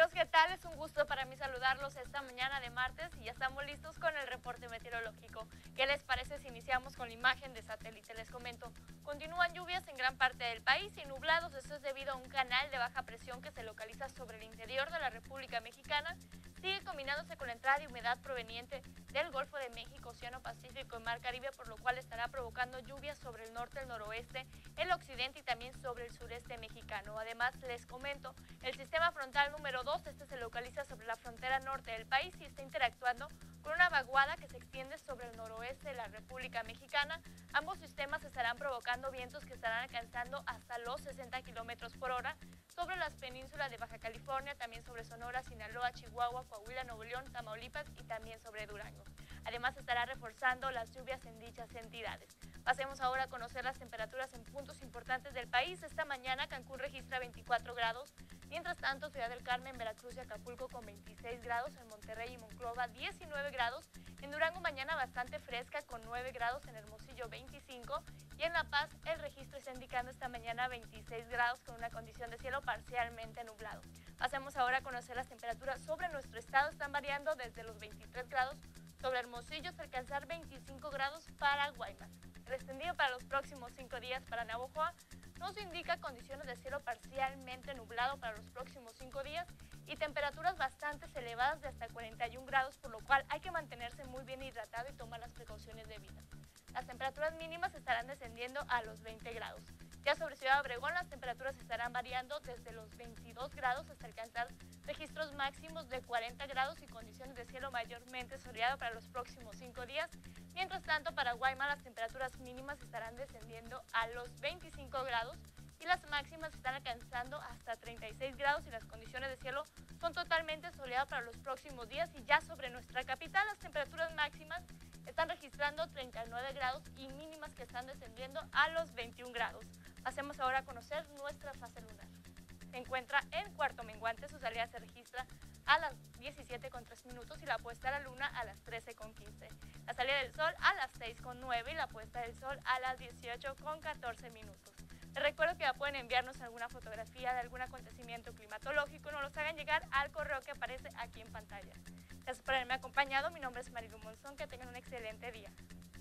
Amigos, ¿qué tal? Es un gusto para mí saludarlos esta mañana de martes y ya estamos listos con el reporte meteorológico. ¿Qué les parece si iniciamos con la imagen de satélite? Les comento, continúan lluvias en gran parte del país y nublados. Esto es debido a un canal de baja presión que se localiza sobre el interior de la República Mexicana. Sigue combinándose con la entrada de humedad proveniente del Golfo de México, Océano Pacífico y Mar Caribe, por lo cual estará provocando lluvias sobre el norte, el noroeste, el occidente y también sobre el sureste mexicano. Además, les comento, el sistema frontal número 2, este se localiza sobre la frontera norte del país y está interactuando con una vaguada que se extiende sobre el noroeste de la República Mexicana. Ambos sistemas estarán provocando vientos que estarán alcanzando hasta los 60 kilómetros por hora sobre las penínsulas de Baja California, también sobre Sonora, Sinaloa, Chihuahua, Coahuila, Nuevo León, Tamaulipas y también sobre Durango. Además, estará reforzando las lluvias en dichas entidades. Pasemos ahora a conocer las temperaturas en puntos importantes del país. Esta mañana Cancún registra 24 grados, mientras tanto Ciudad del Carmen, Veracruz y Acapulco con 26 grados, en Monterrey y Monclova 19 grados, en Durango mañana bastante fresca con 9 grados, en Hermosillo 25 y en La Paz el registro está indicando esta mañana 26 grados con una condición de cielo parcialmente nublado. Pasemos ahora a conocer las temperaturas sobre nuestro estado. Están variando desde los 23 grados sobre Hermosillo hasta alcanzar 25 grados para Guaymas. El extendido para los próximos 5 días para Navojoa nos indica condiciones de cielo parcialmente nublado para los próximos 5 días y temperaturas bastante elevadas de hasta 41 grados, por lo cual hay que mantenerse muy bien hidratado y tomar las precauciones debidas. Las temperaturas mínimas estarán descendiendo a los 20 grados. Ya sobre Ciudad Obregón las temperaturas estarán variando desde los 22 grados hasta alcanzar registros máximos de 40 grados y condiciones de cielo mayormente soleado para los próximos 5 días. Mientras tanto, para Guaymas las temperaturas mínimas estarán descendiendo a los 25 grados y las máximas están alcanzando hasta 36 grados y las condiciones de cielo son totalmente soleadas para los próximos días. Y ya sobre nuestra capital las temperaturas máximas están registrando 39 grados y mínimas que están descendiendo a los 21 grados. Pasemos ahora a conocer nuestra fase lunar. Se encuentra en cuarto menguante, su salida se registra a las 17:03 y la puesta de la luna a las 13:15. La salida del sol a las 6:09 y la puesta del sol a las 18:14. Les recuerdo que ya pueden enviarnos alguna fotografía de algún acontecimiento climatológico y nos los hagan llegar al correo que aparece aquí en pantalla. Gracias por haberme acompañado. Mi nombre es Marilu Monzón. Que tengan un excelente día.